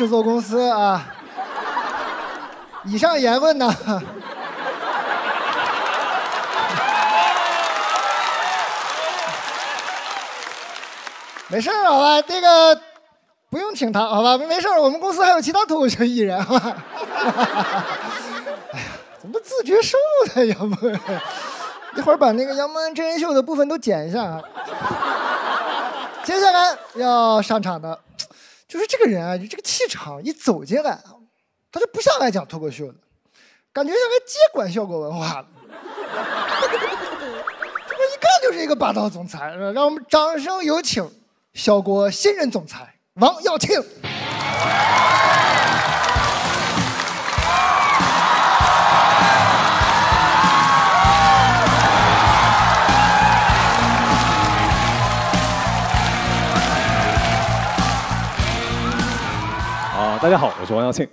制作公司啊，以上言论呢，没事好吧？那个不用请他，好吧？没事我们公司还有其他脱口秀艺人，好吧？哎呀，怎么自觉瘦的要不？一会儿把那个杨蒙恩真人秀的部分都剪一下啊。接下来要上场的，就是这个人啊，这个气场一走进来，他就不像来讲脱口秀的，感觉像来接管效果文化的。这不一看就是一个霸道总裁，让我们掌声有请效果新任总裁王耀庆。 大家好，我是王耀庆。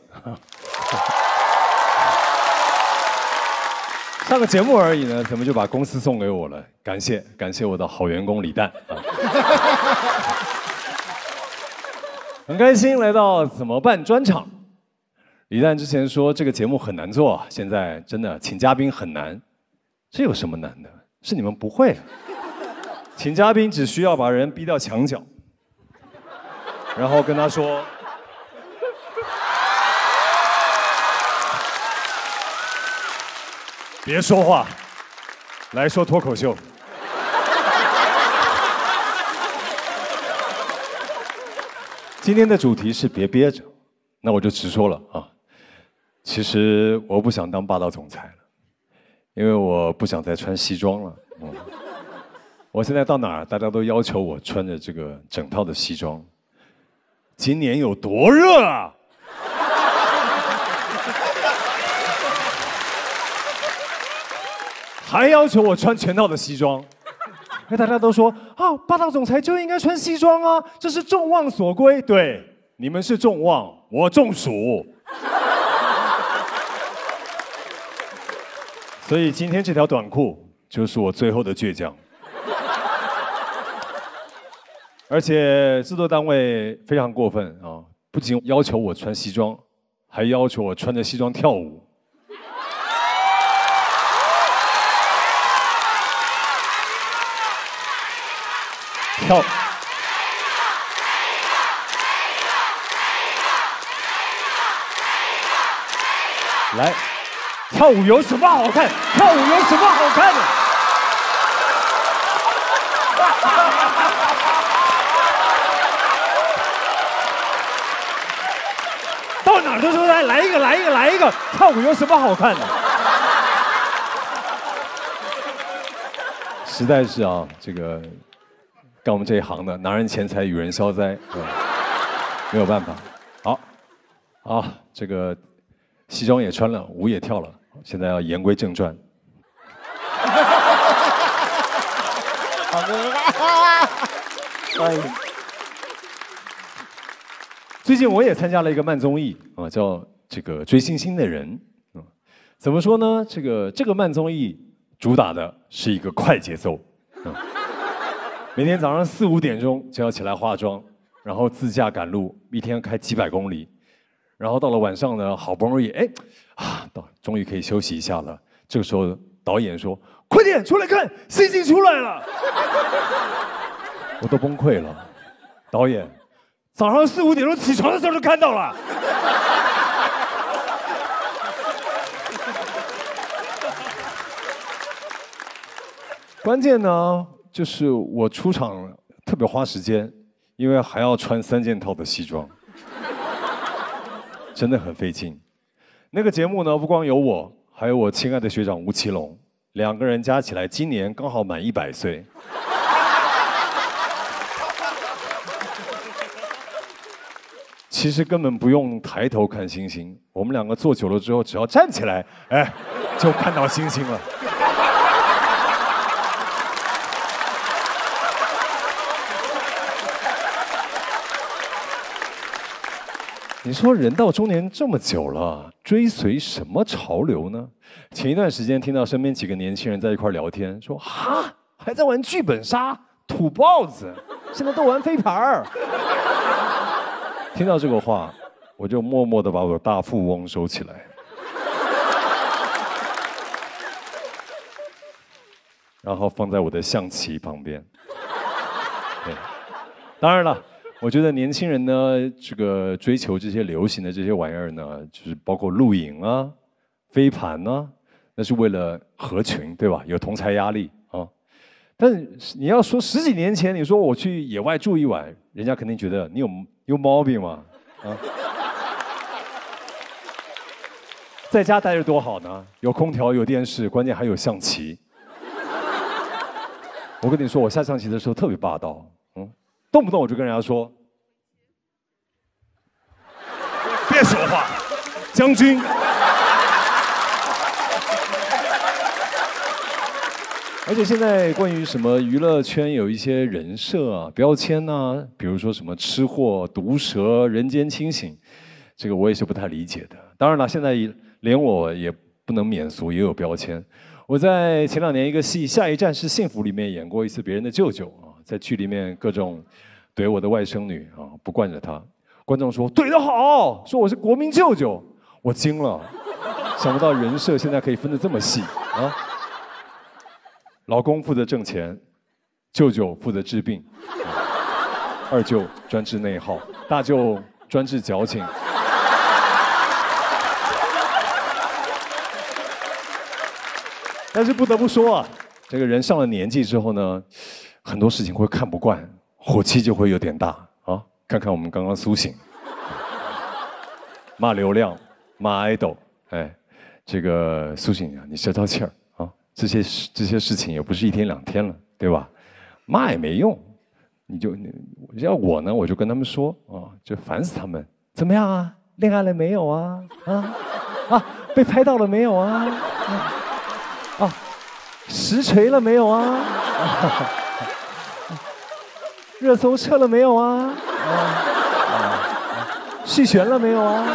上个节目而已呢，怎么就把公司送给我了？感谢我的好员工李诞啊！很开心来到怎么办专场。李诞之前说这个节目很难做，现在真的请嘉宾很难，这有什么难的？是你们不会。请嘉宾只需要把人逼到墙角，然后跟他说。别说话，来说脱口秀。今天的主题是别憋着，那我就直说了啊。其实我不想当霸道总裁了，因为我不想再穿西装了。我现在到哪儿，大家都要求我穿着这个整套的西装。今年有多热啊！还要求我穿全套的西装，因为大家都说啊，霸道总裁就应该穿西装啊，这是众望所归。对，你们是众望，我中暑。所以今天这条短裤就是我最后的倔强。而且制作单位非常过分啊，不仅要求我穿西装，还要求我穿着西装跳舞。来，跳舞有什么好看？跳舞有什么好看的？到哪儿都说来一个，跳舞有什么好看的？实在是啊，这个。干我们这一行的，拿人钱财与人消灾，没有办法。好，这个西装也穿了，舞也跳了，现在要言归正传。 好的， 最近我也参加了一个慢综艺啊，叫这个追星星的人。怎么说呢？这个慢综艺主打的是一个快节奏。每天早上4、5点钟就要起来化妆，然后自驾赶路，一天开几百公里，然后到了晚上呢，好不容易终于可以休息一下了。这个时候导演说：“快点出来看，星星出来了！”我都崩溃了。导演，早上4、5点钟起床的时候就看到了。关键呢？就是我出场特别花时间，因为还要穿3件套的西装，真的很费劲。那个节目呢，不光有我，还有我亲爱的学长吴奇隆，2个人加起来今年刚好满100岁。其实根本不用抬头看星星，我们2个坐久了之后，只要站起来，就看到星星了。你说人到中年这么久了，追随什么潮流呢？前一段时间听到身边几个年轻人在一块聊天，说哈还在玩剧本杀，土包子，现在都玩飞盘儿。听到这个话， 我就默默的把我的大富翁收起来，然后放在我的象棋旁边。对，当然了，我觉得年轻人呢，这个追求这些流行的这些玩意儿呢，就是包括露营啊、飞盘啊，那是为了合群，对吧？有同侪压力啊。但是你要说10几年前，你说我去野外住一晚，人家肯定觉得你有毛病嘛，啊。在家待着多好呢，有空调，有电视，关键还有象棋。我跟你说，我下象棋的时候特别霸道，动不动我就跟人家说：“别说话，将军。”而且现在关于什么娱乐圈有一些人设啊、标签啊，比如说什么吃货、毒舌、人间清醒，这个我也是不太理解的。当然了，现在连我也不能免俗，也有标签。我在前2年一个戏《下一站是幸福》里面演过一次别人的舅舅啊，在剧里面各种怼我的外甥女啊，不惯着她。观众说怼得好，说我是国民舅舅，我惊了，想不到人设现在可以分得这么细啊。老公负责挣钱，舅舅负责治病，二舅专治内耗，大舅专治矫情。但是不得不说啊，这个人上了年纪之后呢，很多事情会看不惯，火气就会有点大啊。看看我们刚刚苏醒，骂流量，骂爱豆，哎，这个苏醒啊，你消消气儿啊，这些事情也不是1天2天了，对吧？骂也没用，要我呢，我就跟他们说啊，就烦死他们。怎么样啊？恋爱了没有啊？被拍到了没有啊？实锤了没有啊？热搜撤了没有啊？续弦了没有啊？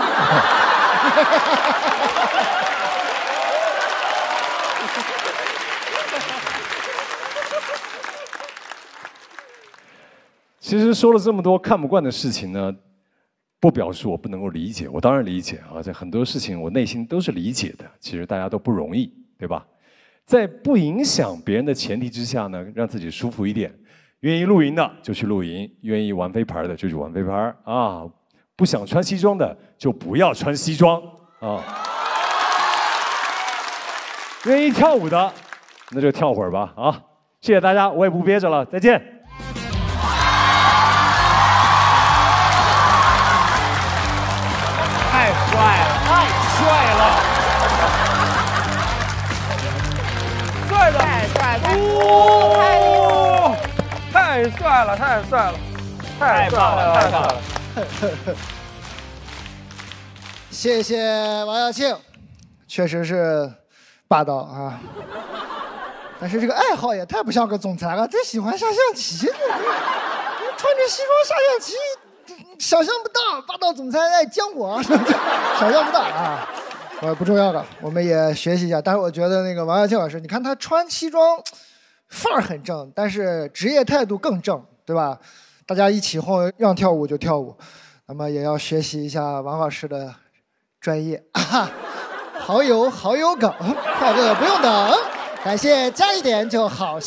其实说了这么多看不惯的事情呢，不表示我不能够理解，我当然理解啊，这很多事情我内心都是理解的。其实大家都不容易，对吧？在不影响别人的前提之下呢，让自己舒服一点。愿意露营的就去露营，愿意玩飞盘的就去玩飞盘啊！不想穿西装的就不要穿西装啊！愿意跳舞的那就跳会儿吧啊！谢谢大家，我也不憋着了，再见。 太帅了，太帅了！帅的， 太帅，太太帅了，太帅了，太棒了，太棒了！ 谢谢王耀庆，确实是霸道啊。但是这个爱好也太不像个总裁了，他喜欢下象棋，穿着西装下象棋，想象不到霸道总裁爱将我，想象不到啊。不重要了，我们也学习一下。但是我觉得那个王耀庆老师，你看他穿西装，范儿很正，但是职业态度更正，对吧？大家一起哄，让跳舞就跳舞。那么也要学习一下王老师的专业。好友梗，快乐不用等，感谢加一点就好。